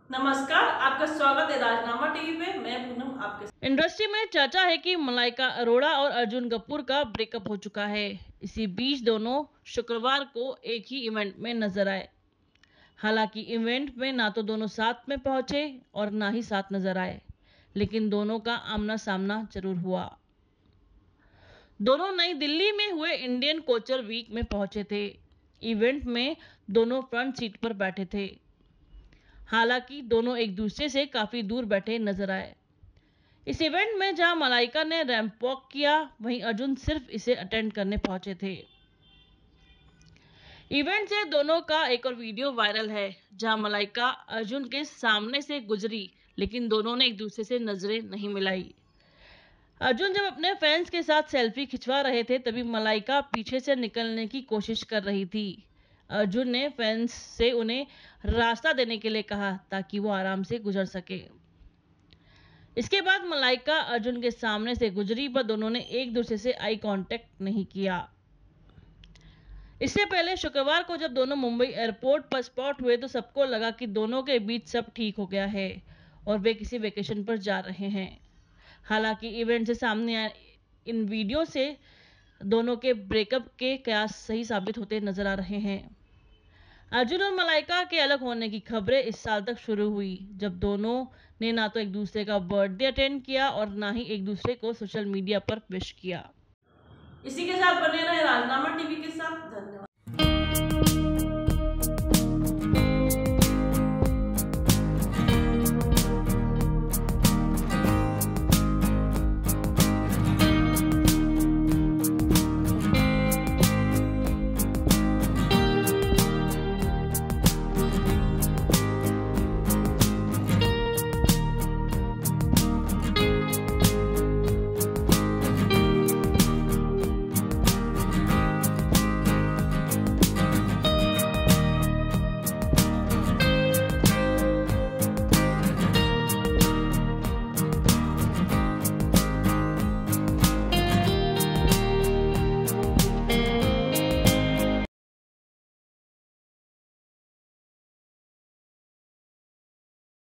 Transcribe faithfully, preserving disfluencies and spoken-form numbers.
नमस्कार, आपका स्वागत है राजनामा टीवी पे। मैं पूनम आपके साथ। इंडस्ट्री में चर्चा है कि मलाइका अरोड़ा और अर्जुन कपूर का ब्रेकअप हो चुका है। इसी बीच दोनों शुक्रवार को एक ही इवेंट में नजर आए। हालांकि इवेंट में ना तो दोनों साथ में पहुंचे और ना ही साथ नजर आए, लेकिन दोनों का आमना सामना जरूर हुआ। दोनों नई दिल्ली में हुए इंडियन कोचर वीक में पहुंचे थे। इवेंट में दोनों फ्रंट सीट पर बैठे थे। हालांकि दोनों एक दूसरे से काफी दूर बैठे नजर आए। इस इवेंट में जहां मलाइका ने रैंप वॉक किया, वहीं अर्जुन सिर्फ इसे अटेंड करने पहुंचे थे। इवेंट से दोनों का एक और वीडियो वायरल है, जहां मलाइका अर्जुन के सामने से गुजरी, लेकिन दोनों ने एक दूसरे से नजरें नहीं मिलाई। अर्जुन जब अपने फैंस के साथ सेल्फी खिंचवा रहे थे, तभी मलाइका पीछे से निकलने की कोशिश कर रही थी। अर्जुन ने फैंस से उन्हें रास्ता देने के लिए कहा ताकि वो आराम से गुजर सके। इसके बाद मलाइका अर्जुन के सामने से गुजरी, पर दोनों ने एक दूसरे से आई कांटेक्ट नहीं किया। इससे पहले शुक्रवार को जब दोनों मुंबई एयरपोर्ट पर स्पॉट हुए, तो सबको लगा कि दोनों के बीच सब ठीक हो गया है और वे किसी वेकेशन पर जा रहे हैं। हालांकि इवेंट से सामने आए इन वीडियो से दोनों के ब्रेकअप के कयास सही साबित होते नजर आ रहे हैं। अर्जुन और मलाइका के अलग होने की खबरें इस साल तक शुरू हुई, जब दोनों ने ना तो एक दूसरे का बर्थडे अटेंड किया और ना ही एक दूसरे को सोशल मीडिया पर विश किया। इसी के साथ बने रहे राजनामा टीवी के साथ। धन्यवाद।